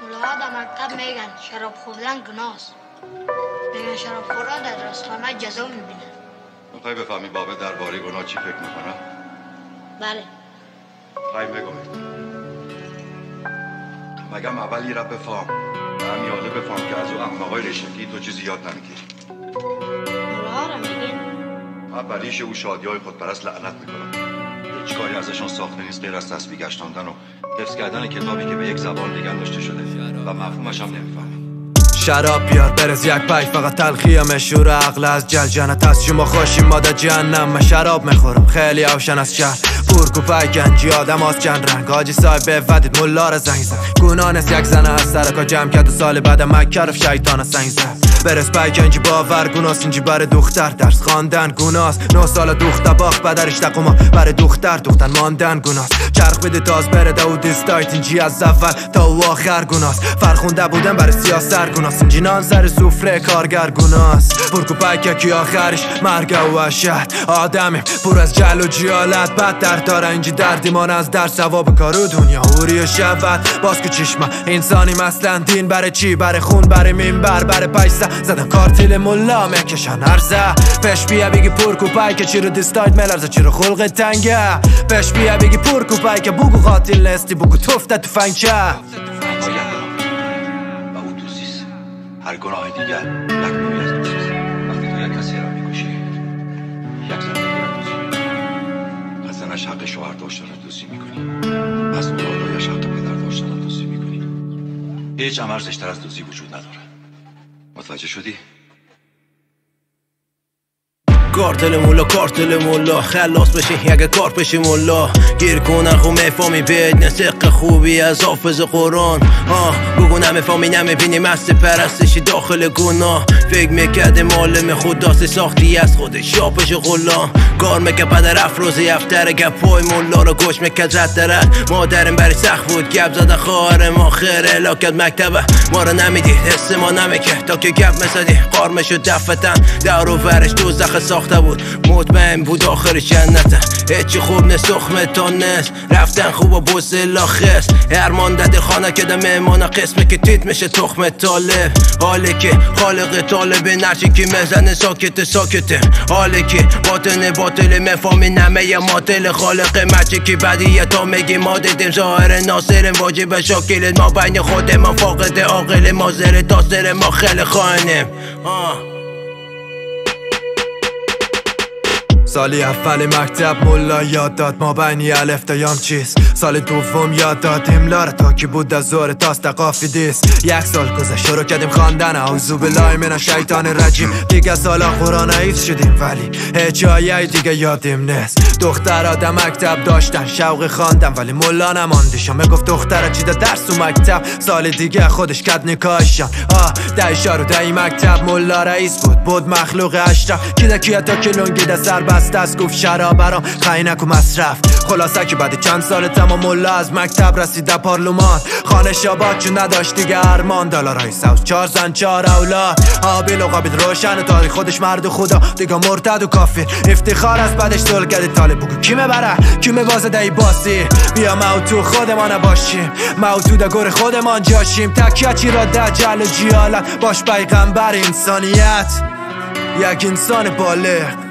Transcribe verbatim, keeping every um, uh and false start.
ملاها در مکتب میگن شراب خوردن گناست. میگن شراب خورا در رستخانه جزا میبینن. میخوای بفهمی بابا درباره گناه چی فکر میکنه؟ بله. خواهی بگو مگم اولی را بفهم و همیاله بفهم که از او احمقای رشتگی تو چیزی یاد نمیگیری. ملاها را میگین؟ اولیش او شادی های خودپرست لعنت میکنم. هیچ کاری ازشان ساخته نیست غیر از تسبیح گشتاندن و حفظ کردن کتابی که به یک زبان دیگر نوشته شده و مفهومش هم نمیفهمی. شراب بیار برز یک پای فقط تلخیه مشهور عقل از جل جنت از شما خوشیم ما در جهنم. من شراب میخورم خیلی اوشن از شهر پورک و پای گنجی آدم از چند رنگ آجی صاحب ودید ملا را زنگ زد گونانست یک زنه از سرکا جمع کرد و سال بعد مکه رفت شیطان سنگ زد. برس پای گنجی باور گوناست اینجی برای دختر درس خواندن گوناست. نه سال دختر باخت بدرش تقوما برای دختر دختر ماندن گوناست. چرخ بده تاز بره دو دیستایت اینجی از اول تا آخر گوناست. فرخونده بودن برای سیاست گوناست اینجی نان سر سفره کارگر گوناست. پرکو پایک کی آخرش مرگ و وحشت آدمی پر از جل و جیالت بدتر داره اینجی دردیمان از در ثواب کارو دنیا اوری و شفت باز که چشمه انسانی مثلا دین برای چی برای خون برای منبر برای پیسه زدن کارتیل ملا میکشن عرضه پش بیا بگی پرکو پایک چی رو دیستایت ملرزه چی رو خلق تنگه پش بیا بگی پرکو پایک بگو قاتل نستی بگو تفته تفنگچه هر گناه دیگر یک نوعی از دوست. وقتی تو یک کسی را میکشی یک زندگی را دوستی میکنی. از زنش حق شوهر داشتن را دوستی میکنی. از اولادایش حق پدر داشتن را دوستی میکنی. هیچ عمل زشتر از دوستی وجود نداره. متوجه شدی؟ کارتل مولا کارتل مولا خلاص بشی یک کار بشی مولا گیر کنن خو میفهمی بید نسق خوبی از حافظ قرآن آه بگو نمیفهمی نمیبینی مست پرستشی داخل گناه فکر میکرده مالم خداست ساختی از خودش شاپش غلا کار میکه پدر افروزی افتره گپ پای مولا رو گوش میکرد رد درد مادرم بری سخت بود گپ زده خواهر ما خیر الاکت مکتبه ما رو نمیدید حس ما نمیکه تا که گپ مسدی قار میشد دفتن در و ورش دوزخ ساخت بود مطمئن بود آخر جنته هیچی خوب نه سخمه تا نست رفتن خوب و بوزل آخست هرمان دده خانه که ده مهمان قسمه که تیت میشه تخم طالب حالی که خالق طالب نرچی که مزنه ساکت ساکته حالی که باطن باطل مفامی نمه یا ماتل خالق مرچی که بدیه تا میگی ما دیدیم ظاهر ناصر واجب شاکل ما بین خود ما فاقد عاقل ما زر تاثر ما خیلی خانم آه سالی اول مکتب ملا یاد داد ما بینی الف تا یام چیز سال دوم یاد داد املا تا کی بود از زور تاست قافی دیست یک سال گذشت شروع کردیم خواندن اعوذ بالله من الشیطان الرجیم دیگه سالا قرآن حفظ شدیم ولی هیچ جایی دیگه یادیم نیست دخترها در مکتب داشتن شوق خواندن ولی ملا نماندشان میگفت دخترها چی درس و مکتب سال دیگه خودش کد نکاشان آه دایشا رو دای مکتب ملا رئیس بود بود مخلوق اشرف کیده کیه تا کلونگی ده سر بست از گفت شراب برام خینک و مصرف خلاصه که بعد چند سال تمام ملا از مکتب رسیده پارلمان خانه شاباد چون نداشت دیگه ارمان دلارای سوز چار زن چار اولاد آبیل و قابید روشن و تاریخ خودش مرد و خدا دیگه مرتد و کافر افتخار از بعدش دل گرد طالب بگو کی میبره کی میبازه دایی باسی بیا ما تو خودمان باشیم ما تو ده گور خودمان جاشیم تکیه چی را ده جل و جیالت باش پیغمبر انسانیت یک انسان بالغ